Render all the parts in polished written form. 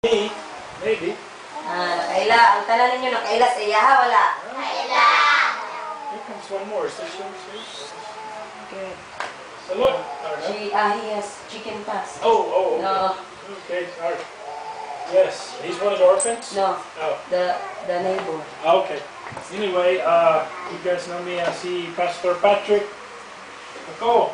Maybe. Nakaila. Ang tanan ninyo nakaila sa iya, wala? Nakaila. Here comes one more. Is this yours? Good. So look. He has chicken past. Oh. No. Okay, sorry. Yes, he's one of the orphans? No. Oh. The neighbor. Okay. Anyway, you guys know me as Pastor Patrick. Ako.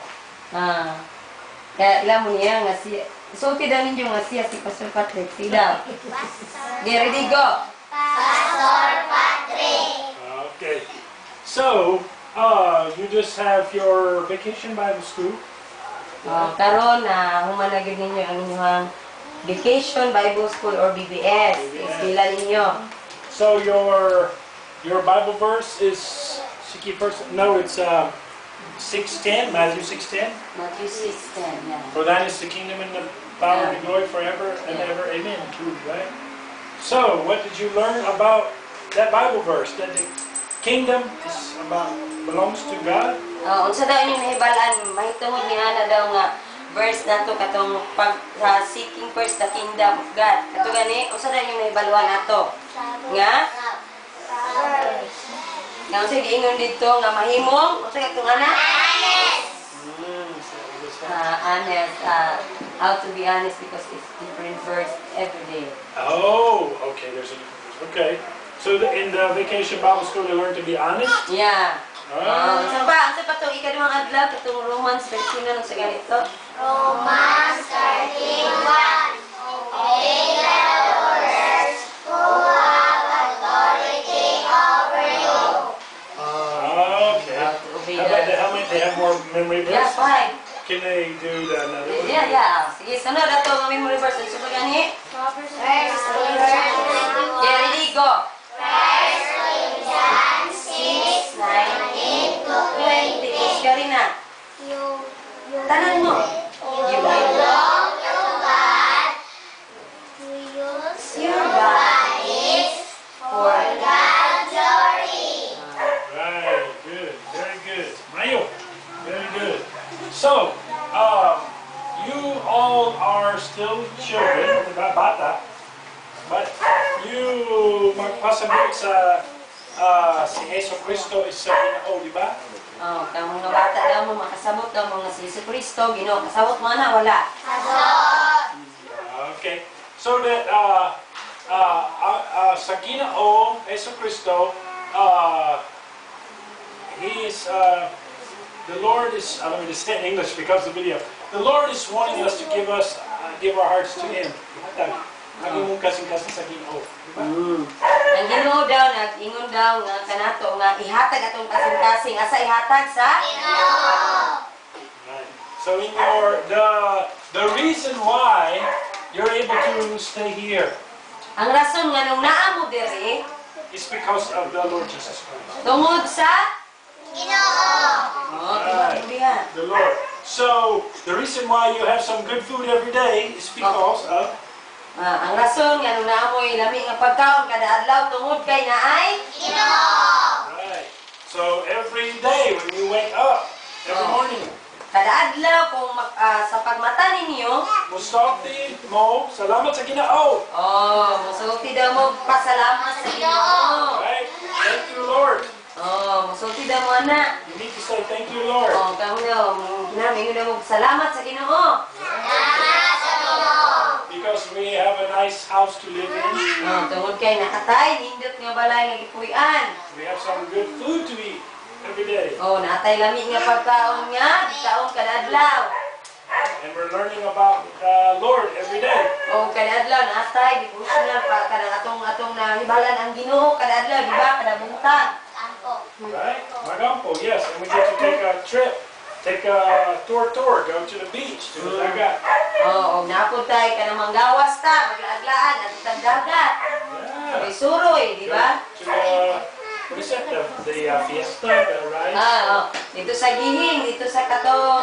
Kaya alam mo niya nga siya. Sulti daw ninyo nga siya si Pastor Patrick. Sidaw. Get ready, go. Pastor Patrick. Okay. So, you just have your vacation Bible school. Karon na humanagid ninyo ang inyong Vacation Bible School or VBS. Isila ninyo. So your Bible verse is it's 6:10, Matthew 6:10. Matthew 6:10, yeah. For that is the kingdom and the power and the glory forever and ever. Amen. True, right? So, what did you learn about that Bible verse? That the kingdom belongs to God? Unsa daw inyong nahibalaan, mahitungod ni Ana daw nga verse nato katong seeking first the kingdom of God. Kato gani, unsa daw inyong nahibaluan nato? Nga? Nga unsa giingon dito nga mahimong? Unsa katong ana? Honest. How to be honest because it's different verse every day. Oh, okay. There's a okay. So in the vacation Bible school, they learn to be honest. Yeah. Unsa pa to ikaduhang adlaw katong Romans 13 sa ganito? Romans 13:1. Obey the rulers who have authority over you. Okay. How many? They have more memory verse? Yeah, 5. Can they do another one? Yeah. Sige, sunod ato ang memory verse. Unsa pa gani? Yeah, ready, go. 1 Corinthians 6:19 to 20. Karina. Tanan mo. You belong to God. Use your bodies for God's glory. Right. Good. Very good. Mayo. Very good. So, you all are still children, bata, but you magpasabot sa si Yesu Cristo is sa Ginoo, di ba? Kang mga bata daw mo makasabot daw mga si Yesu Cristo, Ginoo kasabot mo na wala. Okay. So that sa Ginoo Yesu Cristo, he is the Lord is, let me just say in English because of the video. The Lord is wanting us to give our hearts to Him. Naging kasing-kasing sa Ginoo. Ang Ginoo daw, nag-ingon daw nga kanato nga ihatag atong kasing-kasing. Asa ihatag sa? Ginoo. Right. So in the reason why you're able to stay here Ang rason nga nung naa mo diri is because of the Lord Jesus Christ. tungod sa Ginoo. Right. The Lord. So the reason why you have some good food every day is because of ang rason nga nung naa mo lami nga pagkaon kada adlaw tungod kay naay Ginoo. right. So every day when you wake up, every morning, kada adlaw kung sa pagmata ninyo, musulti mo, salamat sa Ginoo. musulti daw mo pasalamat sa Ginoo. Right? Thank you, Lord. Musulti daw mo ana. You need to say thank you, Lord. Kamo daw, namin daw mo salamat sa Ginoo. Salamat sa Ginoo. Because we have a nice house to live in. Tungod kay nakatay nindot nga balay nga gipuy-an. We have some good food to eat every day. Natay lami nga pagkaon nga, bitaon kada adlaw. And we're learning about the Lord every day. Kada adlaw natay devotional pa kada atong nahibalan ang Ginoo kada adlaw, di ba? Kada buntag. Right? Magampo, yes. And we get to take a trip. Take a tour, go to the beach, to the dagat. Napod tayo ka namang gawas ta, maglaaglaan, at dagat. May suroy, di ba? What is that? The fiesta, the rice? Dito sa Gihing, dito sa katong,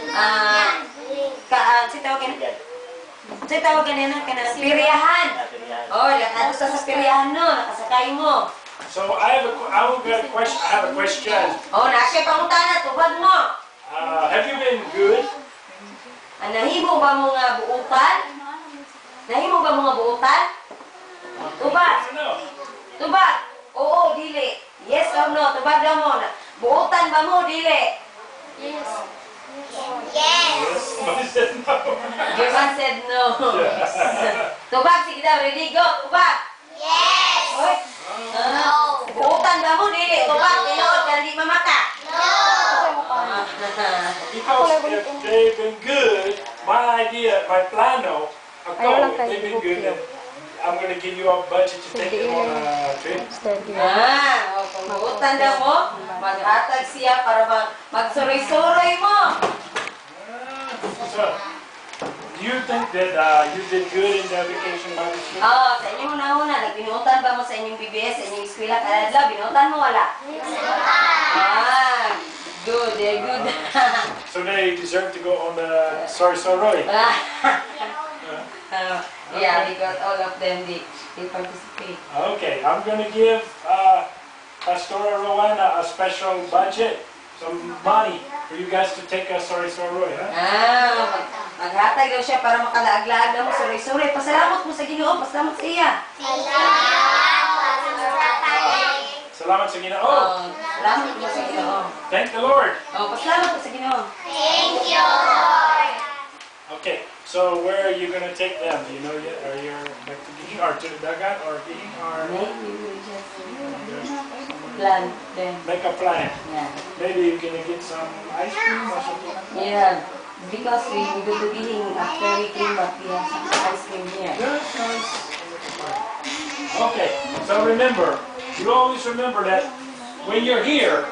si tawag ganyan na, piryahan. Lahat sa piryahan no, nakasakay mo. So I have a question. Nasya pangutana, tubag mo. Have you been good? Nahimo ba mo nga buutan? Nahimo ba mga buutan? Tubag. No. Tubag. Oo, dili. Yes or no? Tubag daw mo. Buutan ba mo? Dili. Yes. Yes, but he said no. German said no. Tubag, sige daw. Ready, go. Tubag. Yes. Oy. No. Buutan ba mo? Dili. Tubag. Tinood ka, hindi mamaka. No. Because if they've been good, my idea, my plano, if they've been good, then I'm going to give you a budget to take them on a trip. Kung buutan daw mo, maghatag siya para magsuroy-suroy mo. So, do you think that you did good in the vacation Bible school? Sa inyong una-una, nagbinuutan ba mo sa inyong VBS, sa inyong eskwela, kadadlaw, binuutan mo wala? Good, they're good. So they deserve to go on the sorry. Yeah, because all of them, they participate. Okay, I'm going to give Pastora Rowena a special budget, some money for you guys to take a sorry, huh? Maghatag daw siya para makalaag-laag na mo, suroy-suroy. Pasalamat mo sa Ginoo, pasalamat sa iya. Salamat sa Ginoo. Salamat mo sa Ginoo. Thank the Lord. Pasalamat mo sa Ginoo. Thank you, Lord. Okay, so where are you going to take them? Do you know yet? Are you back to Gihing or to Dagat or Gihing or Maybe we will just plan then. make a plan? Yeah. Maybe you're going to get some ice cream or something. Yeah. Because we go to Gihing after we came back, we have some ice cream here. Good, nice. Okay, so remember, you always remember that when you're here,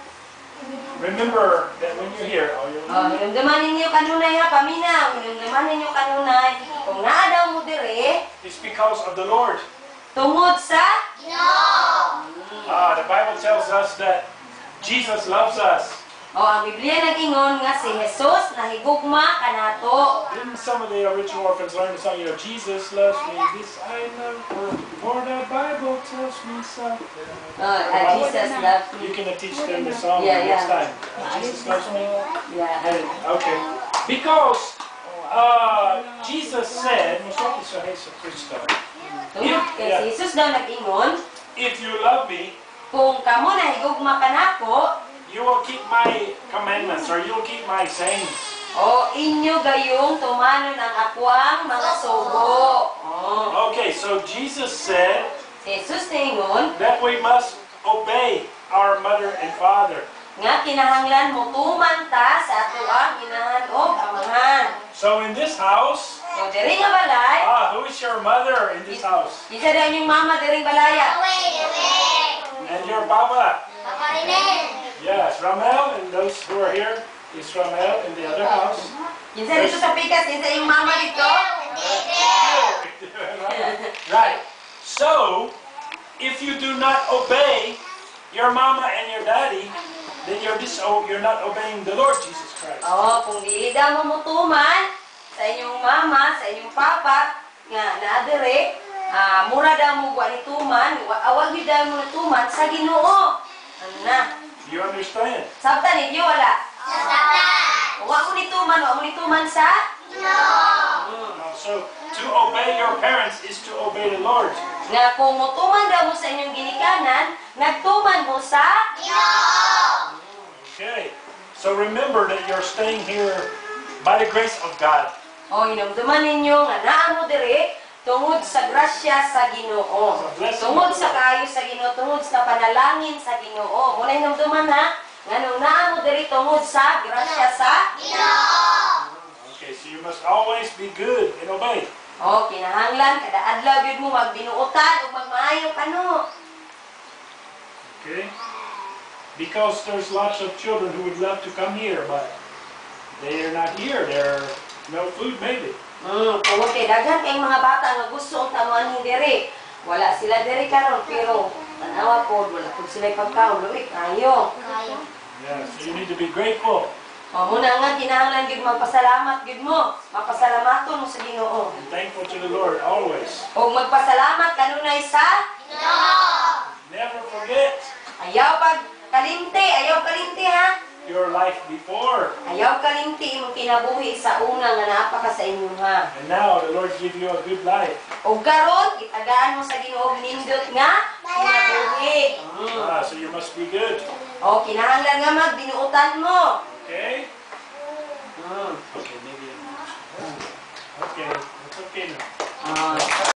Minumduman ninyo kanunay ha, paminaw. Minumduman ninyo kanunay. Kung naa daw mo dire, it's because of the Lord. tungod sa No. The Bible tells us that Jesus loves us. ang Biblia nag-ingon nga si Jesus nahigugma kanato. Didn't some of the original orphans learn the song, Jesus loves me, this I know, for the Bible tells me so. Jesus loves You me. can teach them the song Yeah, next yeah. time. Jesus loves me. Yeah. And, okay. Because Jesus said, maswerte sa Hesus Kristo, Tungod kay si Jesus daw nag-ingon, if you love me, kung kamo nahigugma kanako, you will keep my commandments, or you will keep my sayings. o inyo gayong tumanon ang akwang mga sugo. Okay, so Jesus said Si Jesus ningon, that we must obey our mother and father. nga kinahanglan mo tuman ta sa ato ang inahan o amahan. So in this house, So diri nga balay, who is your mother in this house? isa daw inyong mama diring balaya. And your papa? Papa Rinel. Yes, Ramel, and those who are here is Ramel in the other house. Kinsa dito sa pikas, kinsa inyong mama dito? Right. So, if you do not obey your mama and your daddy, then you're not obeying the Lord Jesus Christ. Kung dili daw mo mutuman sa inyong mama, sa inyong papa, nga naadere, mura daw mo buwan ituman, awag yun daw mo natuman sa Ginoo. Ano na? Do you understand? Sabta ninyo wala. Satan. Wa mo nituman sa? So, to obey your parents is to obey the Lord. Nga kung mutuman daw mo sa inyong ginikanan, nagtuman mo sa? Okay. So remember that you're staying here by the grace of God. Inumduman ninyo nga naa mo diri tungod sa grasya sa Ginoo. Tungod sa kayo sa Ginoo, tungod sa panalangin sa Ginoo. Muna inumduman ha, nga nung naa mo diri tungod sa grasya sa Okay, so you must always be good and obey. kinahanglan kada adlaw gyud mo magbinuotan ug magmaayo kano. Okay? Because there's lots of children who would love to come here, but they're not here. There's no food maybe. Tungod kay daghan kay mga bata nga gusto ang tamuan diri. Wala sila diri karon pero tanawa po wala pud sila pagkaon luwi kayo. Yeah, so you need to be grateful. Muna nga kinahanglan gyud magpasalamat gyud mo. Mapasalamatton mo sa Ginoo. And thankful to the Lord always. Ug magpasalamat kanunay sa Never forget. ayaw kalimti ha. your life before. Ayaw kalimti mong kinabuhi sa una nga naapa ka sa inyo ha. And now the Lord give you a good life. O karon itagaan mo sa Ginoo nindot nga kinabuhi. So you must be good. O kinahanglan nga magbinuotan mo. Okay? Okay, maybe. Okay, it's okay now.